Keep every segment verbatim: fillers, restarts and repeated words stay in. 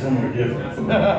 somewhere different.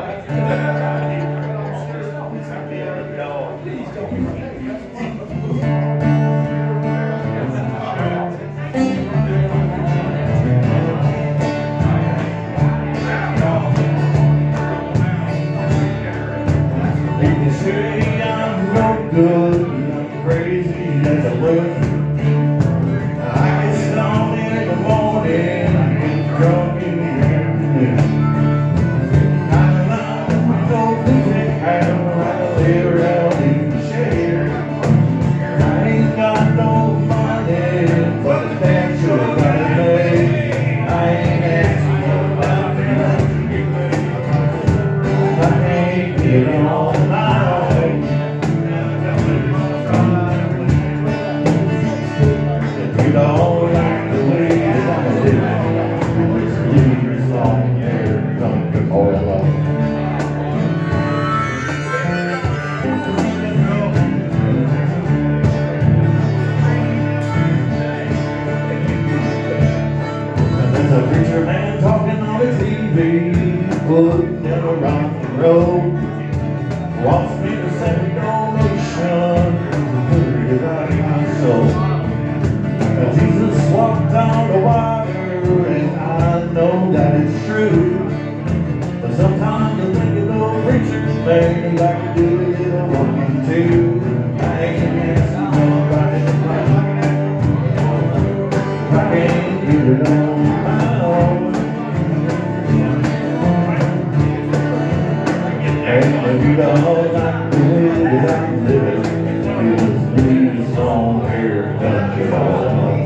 People say I'm no good, I'm crazy as a roof. I get stoned in the morning, I get drunk in the afternoon. I love no big house, I live around in the shade. I ain't got no money, but the damn sure got it made. I ain't asking nobody nothing. I can't get on my own. If you don't like the way that I'm living, just leave this long hair, don't get all alone. There's a preacher man talking on the T V, putting in a rock and roll. Wants me to send a donation, put it out of my soul. Now Jesus walked on the water, and I know that it's true. But sometimes I think of those preachers, man, like to do a little walking too. I ain't asking nobody to pray. I can't get it on my own. And if you don't like the way that I'm living, you just leave this song here, don't you all?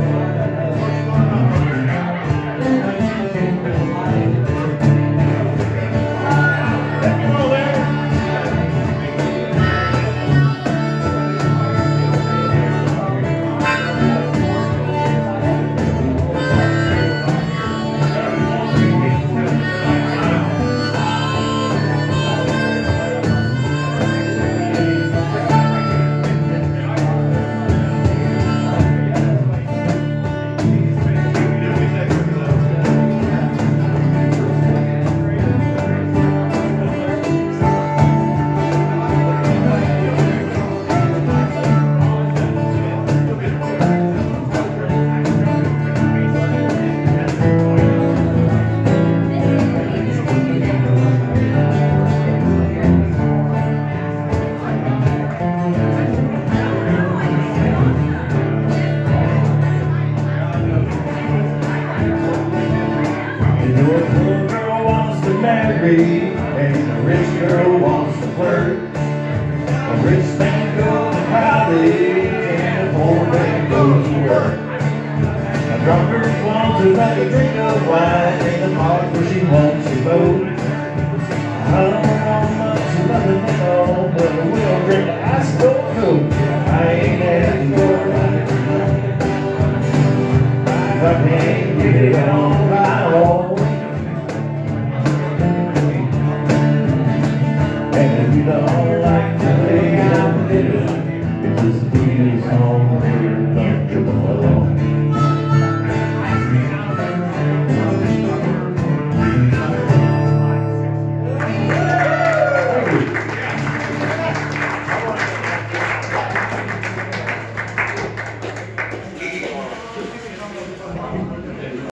And a rich girl wants to flirt. A rich man goes to college and a poor man goes to work. A drunkard wants to have a drink of wine in the park where she wants to vote. I don't want much, nothing at all, but I will drink an ice cold Coke. I ain't asking for nothing. I can't